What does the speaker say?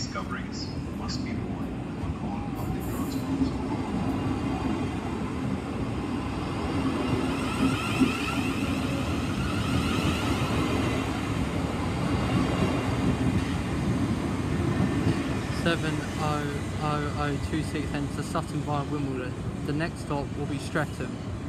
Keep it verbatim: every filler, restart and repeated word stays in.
seat coverings must be worn on all public transport. seven oh oh oh two six enter Sutton via Wimbledon. The next stop will be Streatham.